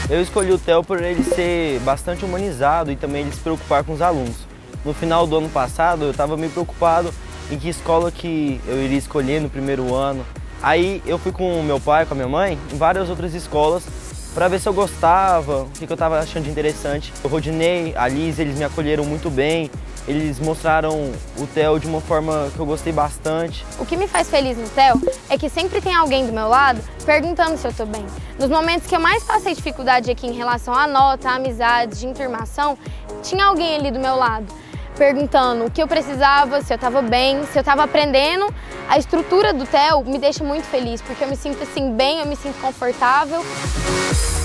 Eu escolhi o Theo por ele ser bastante humanizado e também ele se preocupar com os alunos. No final do ano passado eu estava meio preocupado em que escola que eu iria escolher no primeiro ano. Aí eu fui com o meu pai, com a minha mãe, em várias outras escolas para ver se eu gostava, o que eu estava achando de interessante. O Rodinei, a Liz, eles me acolheram muito bem. Eles mostraram o Theo de uma forma que eu gostei bastante. O que me faz feliz no Theo é que sempre tem alguém do meu lado perguntando se eu tô bem. Nos momentos que eu mais passei dificuldade aqui em relação à nota, à amizade, de enturmação, tinha alguém ali do meu lado, perguntando o que eu precisava, se eu estava bem, se eu estava aprendendo. A estrutura do Theo me deixa muito feliz, porque eu me sinto assim bem, eu me sinto confortável.